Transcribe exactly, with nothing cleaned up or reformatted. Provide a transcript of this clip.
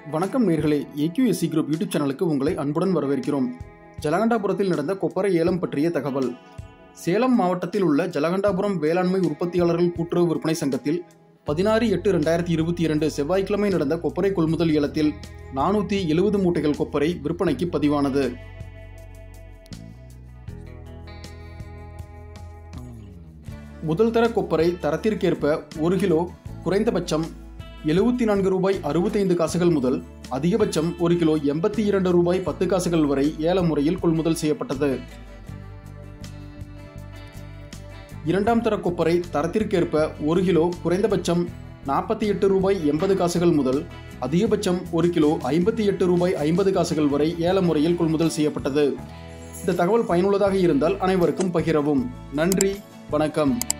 வணக்கம் நேயர்களே, A Q S E Group YouTube சேனலுக்கு உங்களை அன்புடன் வரவேற்கிறோம். ஜலகண்டாபுரத்தில் நடந்த கொப்பரை ஏலம் பற்றிய தகவல். சேலம் மாவட்டத்தில் உள்ள ஜலகண்டாபுரம் வேளாண்மை உற்பத்தியாளர்கள் கூட்டுறவு விற்பனை சங்கத்தில் பதினாறு எட்டு இரண்டாயிரத்தி இருபத்தி இரண்டு செவ்வாய்க்கிழமை நடந்த கொப்பரை கொள்முதல் ஏலத்தில் நானூற்றி எழுபது மூட்டைகள் கொப்பரை விற்பனைக்கு பதிவானது. முதல் தர கொப்பரை தரத்திற்கேற்ப ஒரு கிலோ குறைந்தபட்சம் எழுபத்தி நான்கு ரூபாய் அறுபத்தைந்து காசுகள் முதல் அதிகபட்சம் ஒரு கிலோ எண்பத்தி இரண்டு ரூபாய் பத்து காசுகள் வரை ஏல முறையில் கொள்முதல் செய்யப்பட்டது. இரண்டாம் தர கொப்பரை தரத்திற்கேற்ப ஒரு கிலோ குறைந்தபட்சம் நாற்பத்தி எட்டு ரூபாய் எண்பது காசுகள் முதல் அதிகபட்சம் ஒரு கிலோ ஐம்பத்தி எட்டு ரூபாய் ஐம்பது காசுகள் வரை ஏல முறையில் கொள்முதல் செய்யப்பட்டது. இந்த தகவல் பயனுள்ளதாக இருந்தால் அனைவருக்கும் பகிரவும். நன்றி, வணக்கம்.